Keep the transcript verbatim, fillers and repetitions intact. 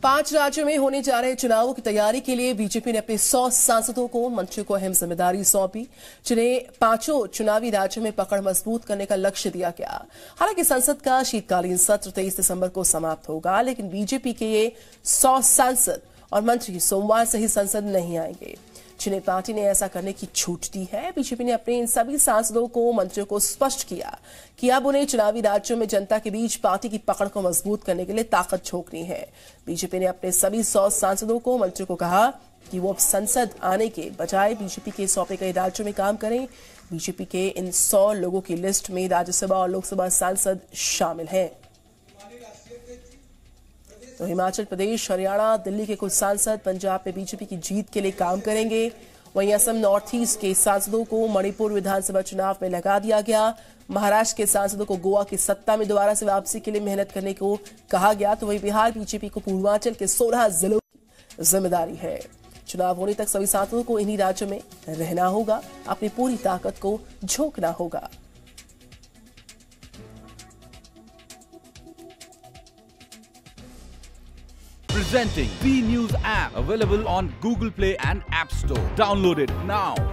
पांच राज्यों में होने जा रहे चुनावों की तैयारी के लिए बीजेपी ने अपने सौ सांसदों को मंत्री को अहम जिम्मेदारी सौंपी, जिन्हें पांचों चुनावी राज्यों में पकड़ मजबूत करने का लक्ष्य दिया गया। हालांकि संसद का शीतकालीन सत्र तेईस दिसंबर को समाप्त होगा, लेकिन बीजेपी के ये सौ सांसद और मंत्री सोमवार से ही संसद नहीं आएंगे, जिन्हें पार्टी ने ऐसा करने की छूट दी है। बीजेपी ने अपने इन सभी सांसदों को मंत्रियों को स्पष्ट किया कि अब उन्हें चुनावी राज्यों में जनता के बीच पार्टी की पकड़ को मजबूत करने के लिए ताकत झोंकनी है। बीजेपी ने अपने सभी सौ सांसदों को मंत्रियों को कहा कि वो अब संसद आने के बजाय बीजेपी के सौंपे गए राज्यों में काम करें। बीजेपी के इन सौ लोगों की लिस्ट में राज्यसभा और लोकसभा सांसद शामिल हैं। तो हिमाचल प्रदेश, हरियाणा, दिल्ली के कुछ सांसद पंजाब में बीजेपी की जीत के लिए काम करेंगे। वहीं असम नॉर्थ ईस्ट के सांसदों को मणिपुर विधानसभा चुनाव में लगा दिया गया। महाराष्ट्र के सांसदों को गोवा की सत्ता में दोबारा से वापसी के लिए मेहनत करने को कहा गया। तो वहीं बिहार बीजेपी को पूर्वांचल के सोलह जिलों की जिम्मेदारी है। चुनाव होने तक सभी सांसदों को इन्हीं राज्यों में रहना होगा, अपनी पूरी ताकत को झोंकना होगा। Presenting V News app, available on Google Play and App Store. Download it now.